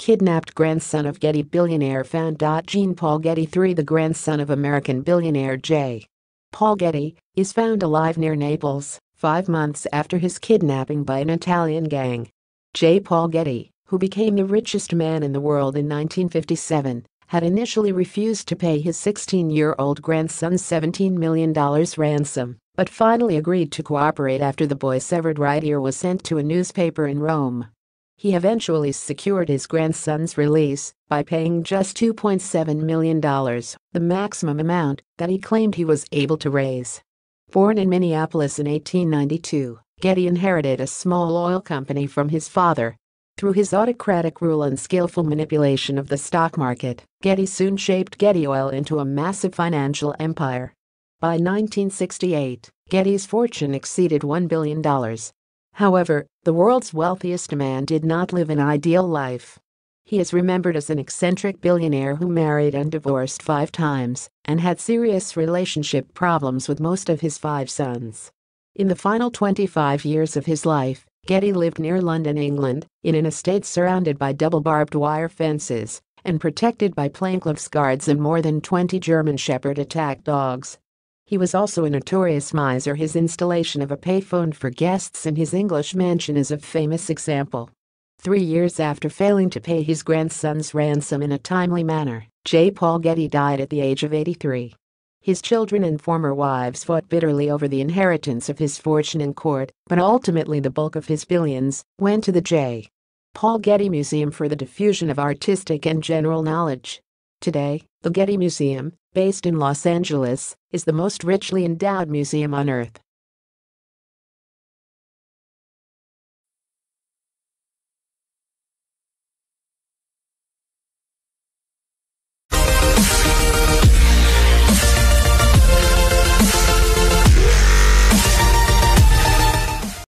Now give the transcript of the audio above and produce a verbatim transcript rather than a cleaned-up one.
kidnapped grandson of Getty billionaire found. Jean Paul Getty the third, the grandson of American billionaire J. Paul Getty, is found alive near Naples, five months after his kidnapping by an Italian gang. J. Paul Getty, who became the richest man in the world in nineteen fifty-seven, had initially refused to pay his sixteen-year-old grandson's seventeen million dollars ransom, but finally agreed to cooperate after the boy's severed right ear was sent to a newspaper in Rome. He eventually secured his grandson's release by paying just two point seven million dollars, the maximum amount that he claimed he was able to raise. Born in Minneapolis in eighteen ninety-two, Getty inherited a small oil company from his father. Through his autocratic rule and skillful manipulation of the stock market, Getty soon shaped Getty Oil into a massive financial empire. By nineteen sixty-eight, Getty's fortune exceeded one billion dollars. However, the world's wealthiest man did not live an ideal life. He is remembered as an eccentric billionaire who married and divorced five times and had serious relationship problems with most of his five sons. In the final twenty-five years of his life, Getty lived near London, England, in an estate surrounded by double barbed wire fences and protected by plainclothes guards and more than twenty German Shepherd attack dogs. He was also a notorious miser. His installation of a payphone for guests in his English mansion is a famous example. Three years after failing to pay his grandson's ransom in a timely manner, J. Paul Getty died at the age of eighty-three. His children and former wives fought bitterly over the inheritance of his fortune in court, but ultimately the bulk of his billions went to the J. Paul Getty Museum for the diffusion of artistic and general knowledge. Today, the Getty Museum, based in Los Angeles, is the most richly endowed museum on Earth.